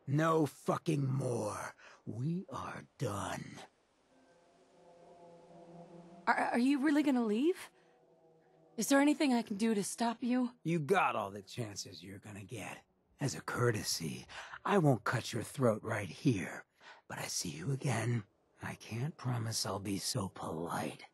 No fucking more. We are done. Are you really gonna leave? Is there anything I can do to stop you? You got all the chances you're gonna get. As a courtesy, I won't cut your throat right here. But I see you again. I can't promise I'll be so polite.